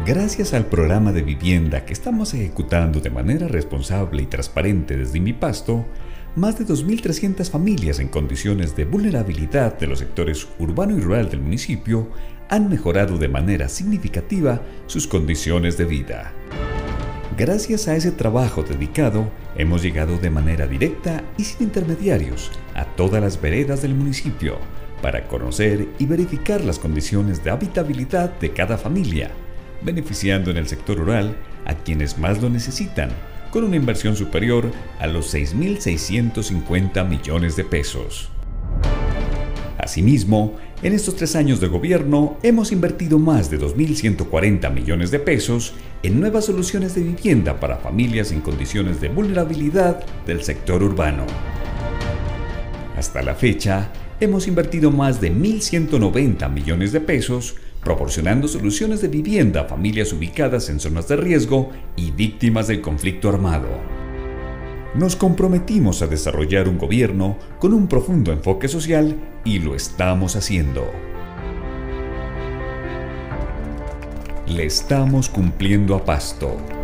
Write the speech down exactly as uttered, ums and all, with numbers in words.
Gracias al programa de vivienda que estamos ejecutando de manera responsable y transparente desde Invipasto, más de dos mil trescientas familias en condiciones de vulnerabilidad de los sectores urbano y rural del municipio han mejorado de manera significativa sus condiciones de vida. Gracias a ese trabajo dedicado, hemos llegado de manera directa y sin intermediarios a todas las veredas del municipio para conocer y verificar las condiciones de habitabilidad de cada familia, beneficiando en el sector rural a quienes más lo necesitan, con una inversión superior a los seis mil seiscientos cincuenta millones de pesos. Asimismo, en estos tres años de gobierno hemos invertido más de dos mil ciento cuarenta millones de pesos en nuevas soluciones de vivienda para familias en condiciones de vulnerabilidad del sector urbano. Hasta la fecha, hemos invertido más de mil ciento noventa millones de pesos proporcionando soluciones de vivienda a familias ubicadas en zonas de riesgo y víctimas del conflicto armado. Nos comprometimos a desarrollar un gobierno con un profundo enfoque social y lo estamos haciendo. Le estamos cumpliendo a Pasto.